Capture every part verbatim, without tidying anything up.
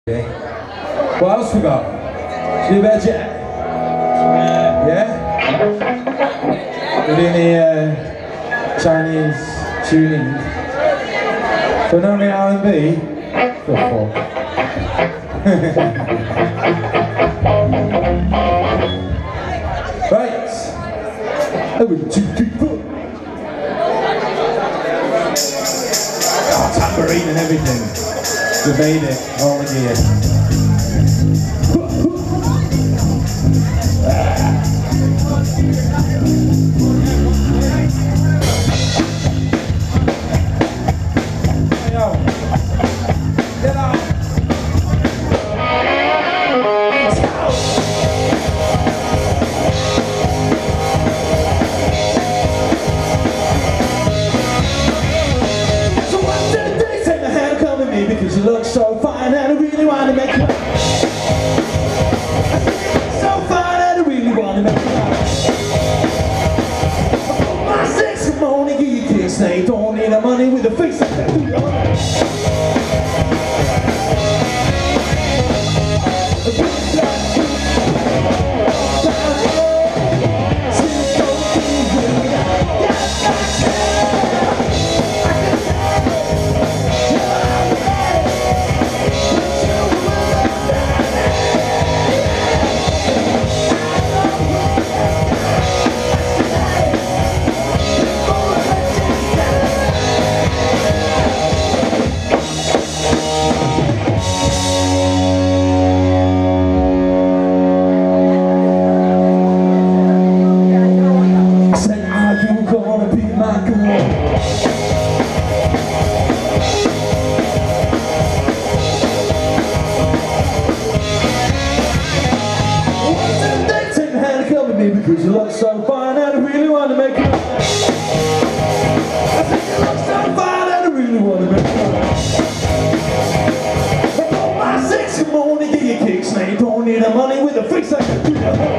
Okay. What else we got? Should we do a bit of Jack? Yeah? We're doing the uh, Chinese tuning. But only R and B? Go for Right. One, two, three, four. Oh, tambourine and everything. We made it, all the gear. Yo, get out. Let's go. So one day they take my hand, come with me because you look so fine and I really want to make you laugh. I think you look so fine and I really want to make you laugh. I put my six in the morning, give you a kiss, they don't need the money with a face like that. Because you look so fine and I really want to make you laugh. I think you look so fine and I really want to make you laugh. I put my six in the morning, give you kicks, now you don't need the money with a face like that.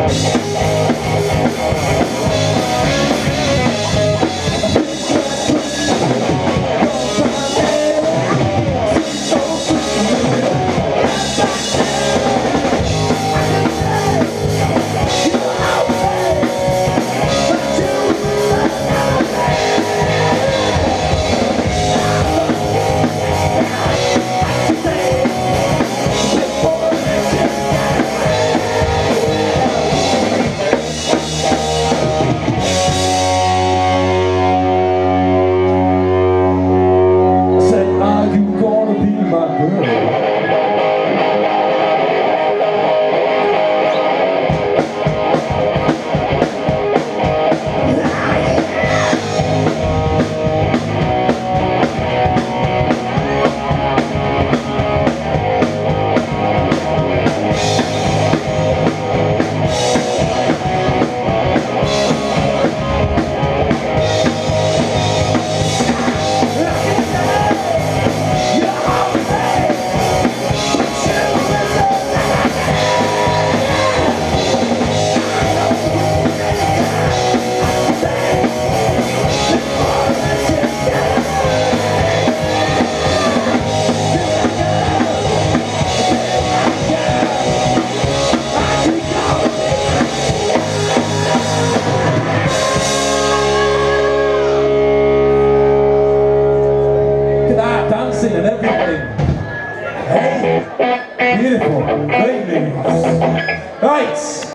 Dancing and everything. Hey, beautiful, great news. Right.